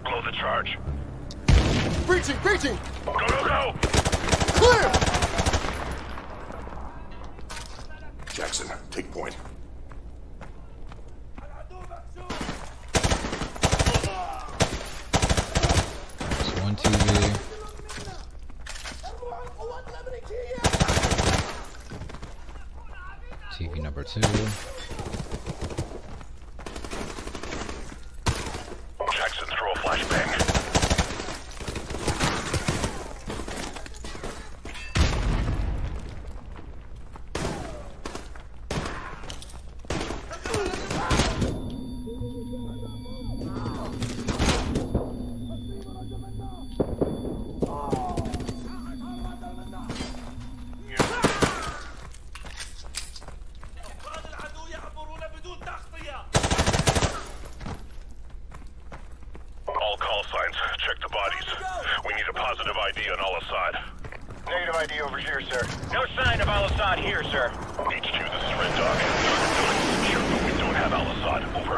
Blow the charge. Breaching! Breaching! Go, go, go! Clear! Jackson, take point. There's one TV. TV number 2. Jackson, throw a flashbang. All call signs. Check the bodies. We need a positive ID on Al-Assad. Negative ID over here, sir. No sign of Al-Assad here, sir. HQ, this is Red Dog. The building is secure, but we don't have Al-Assad. Over.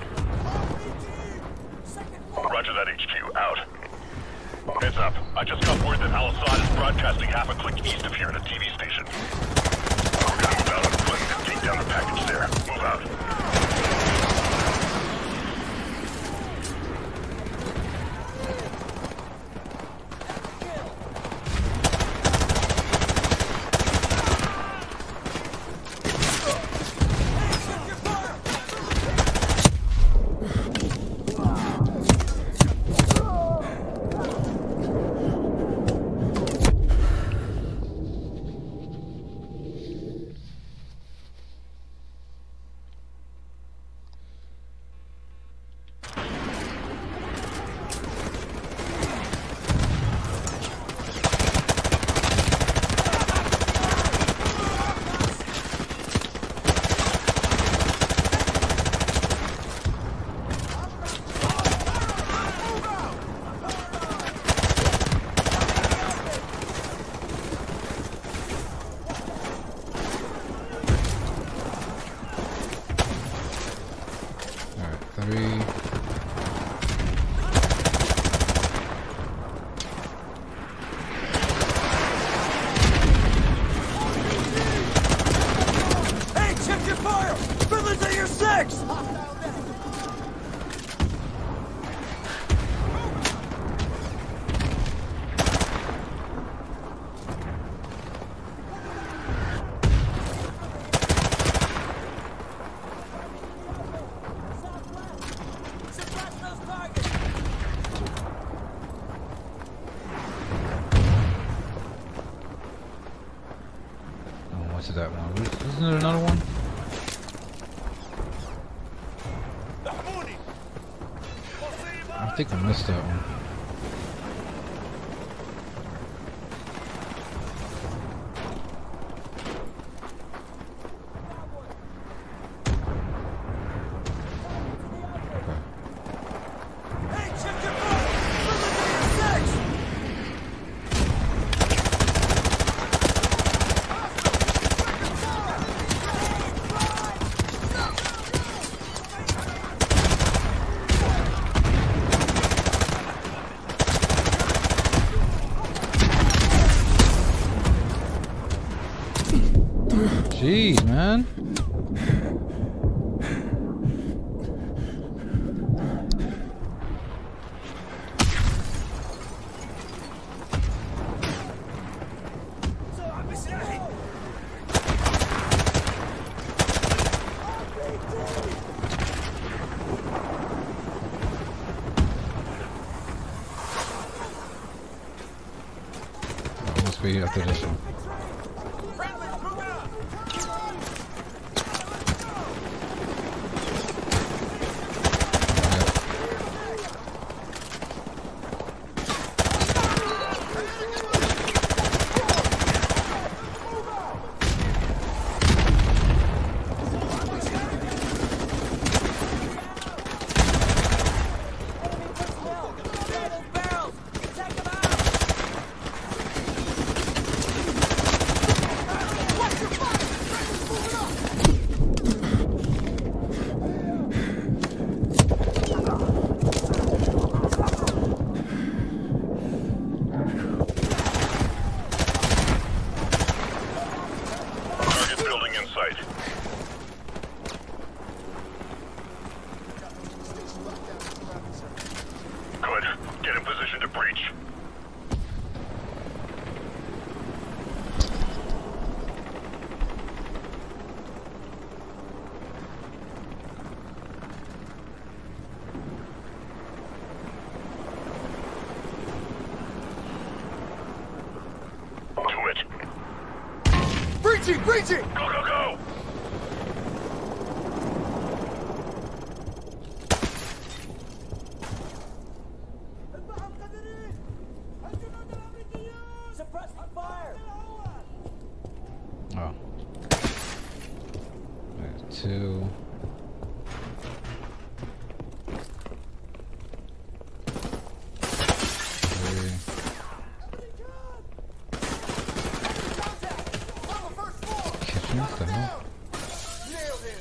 Roger that, HQ. Out. Heads up. I just got word that Al-Assad is broadcasting half a click east of here at a TV station. We're gonna move out on foot and take down the package there. Move out. What's that one? Isn't there another one? I think I missed that one. Jeez, man. Oh, must be after this one. Breaching! Breaching! Go, go, go! Suppress the fire! Oh. There's 2. Kitchen, what the hell? Nailed him!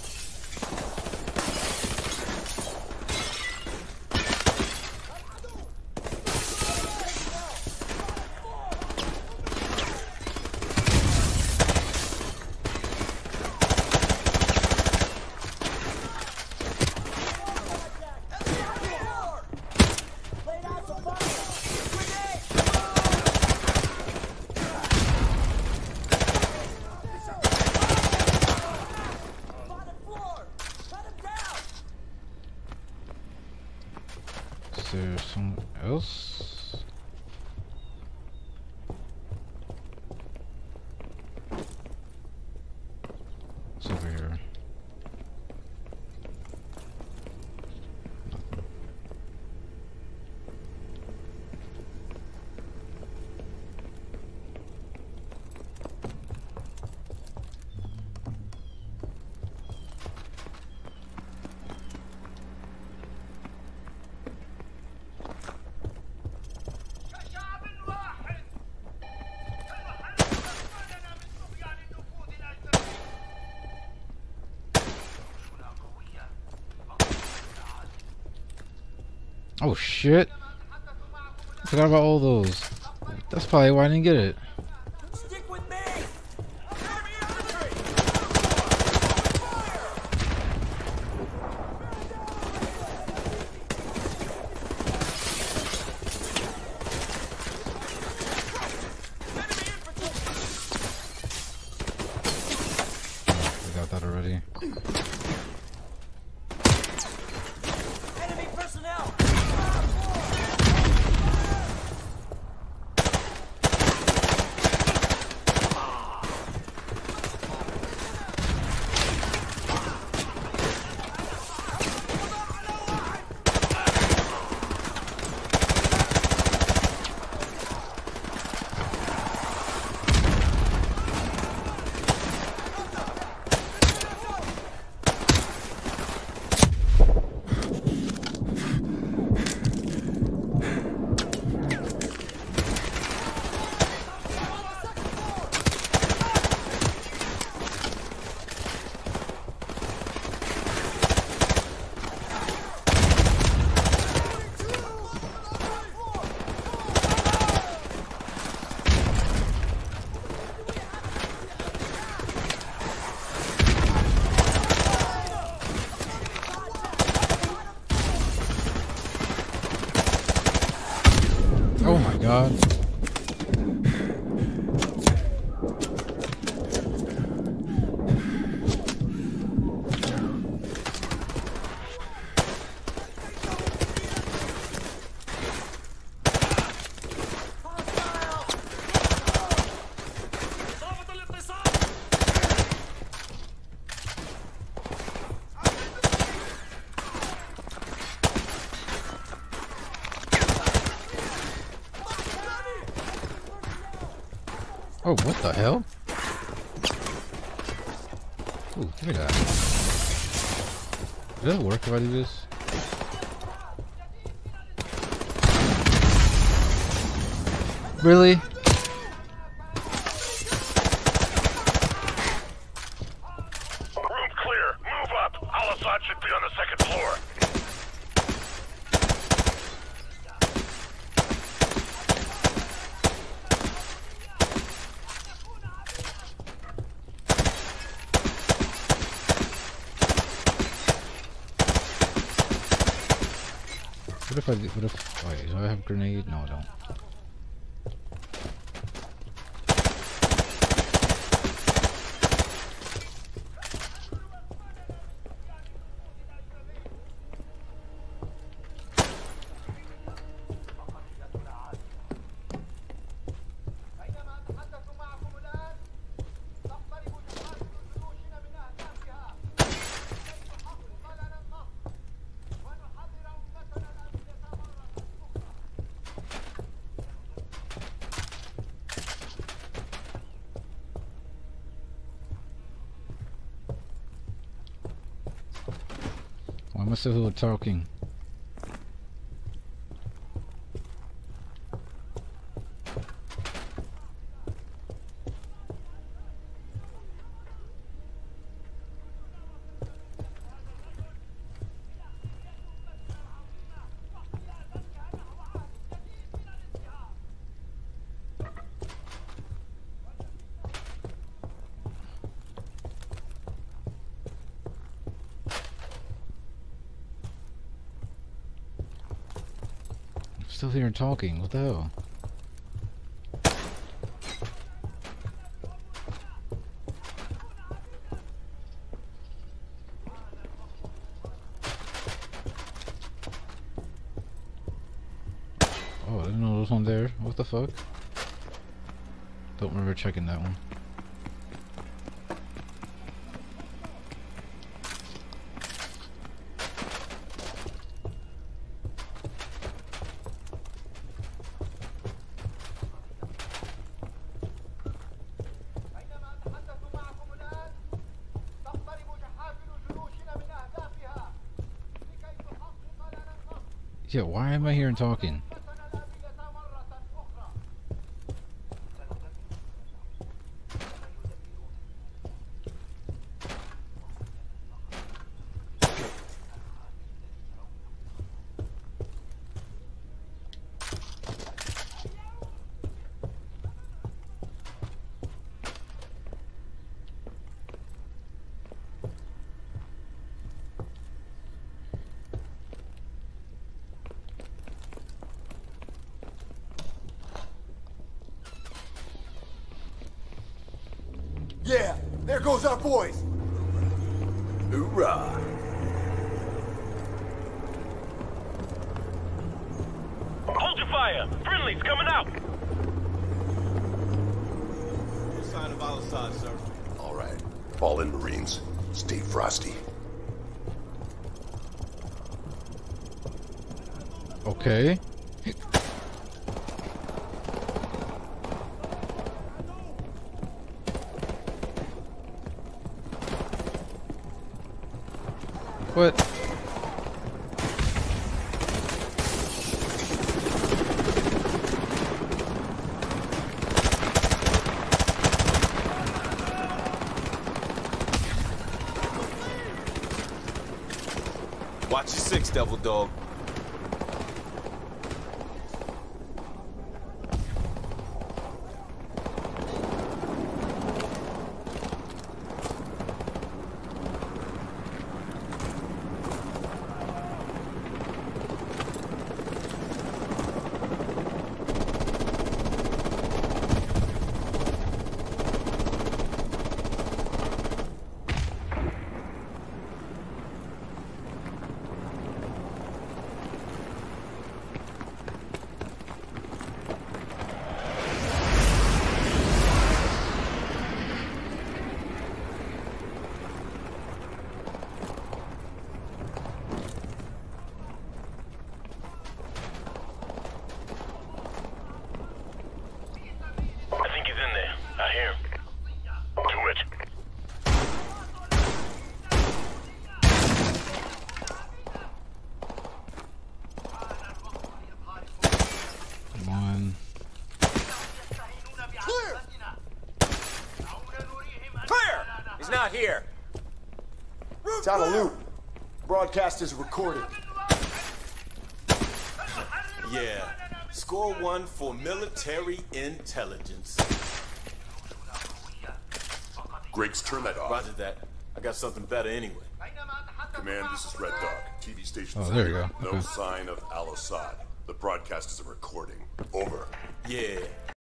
Laid out some fire! Grenade! Bottom floor! Cut him down! Is there someone else? It's over here. Oh shit! I forgot about all those. That's probably why I didn't get it. Stick with me! We got that already. Enemy personnel! Oh my god. Oh, what the hell? Ooh, give me that. Does that work if I do this? Really? Room clear. Move up. Al-Assad should be on the second floor. What if I do, what if, wait, do I have a grenade? No, I don't. still here talking. Still here talking. What the hell? Oh, I didn't know there was one there. What the fuck? Don't remember checking that one. Yeah, why am I here and talking? Yeah, there goes our boys. Hoorah! Hold your fire! Friendly's coming out! No sign of Al-Assad, sir. All right. Fall in, Marines. Stay frosty. Okay. What? Watch your six, Devil Dog. I think he's in there. I hear him. Do it. One. Clear! Clear! He's not here. It's out of loop. Broadcast is recorded. Yeah. Score one for military intelligence. Griggs, turn that off. Roger that. I got something better anyway. Command, this is Red Dog. TV station. Oh, there you go. No Okay. sign of Al-Assad. The broadcast is a recording. Over. Yeah.